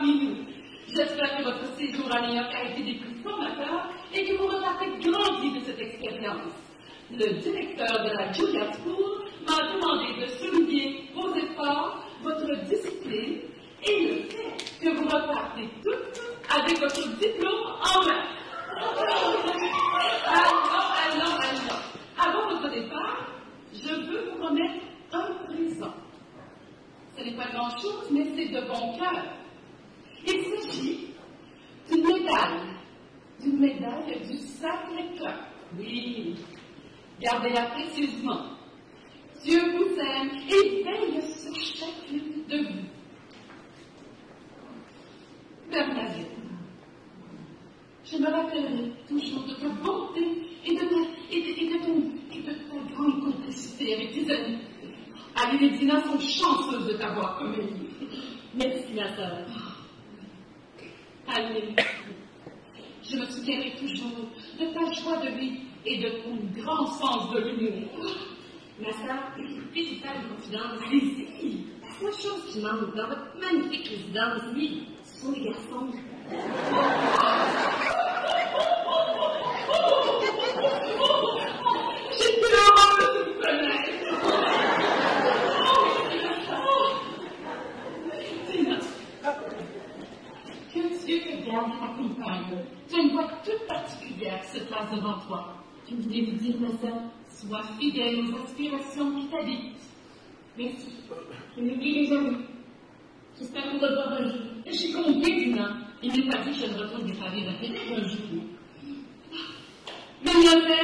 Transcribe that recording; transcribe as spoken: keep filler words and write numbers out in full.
parmi nous. J'espère que votre séjour à New York a été des plus formateurs et que vous repartez grandi de cette expérience. Le directeur de la Juilliard School m'a demandé de souligner vos efforts, votre discipline et le fait que vous repartez toutes avec votre diplôme en main. Alors, alors, alors, avant votre départ, je veux vous remettre un présent. Ce n'est pas grand-chose, mais c'est de bon cœur. Il s'agit d'une médaille, d'une médaille du Sacré-Cœur. Oui, gardez-la précieusement. Dieu vous aime et veille sur chacune de vous. Bernadette, je me rappellerai toujours de ta bonté et de ta, et de, et de ton, et de ta grande complicité avec tes amis. Ali et Dina sont chanceuses de t'avoir comme amie. Merci, ma soeur. Ali, je me souviendrai toujours de ta joie de vivre et de ton grand sens de l'humour. Ma soeur, puis-je faire une confidence? Allez-y. La seule chose qui manque dans votre magnifique résidence ici, ce sont les garçons. J'étais heureuse de vous connaître. Tina, que Dieu te garde et t'accompagne. Tu as une voix toute particulière qui se place devant toi. Je voulais vous dire, ma soeur, sois fidèle aux aspirations qui t'habitent. Merci. Je n'oublierai jamais. J'espère vous revoir un jour. J'ai compris, Dina. Il n'est pas dit que je ne retourne pas vivre un jour. Mademoiselle,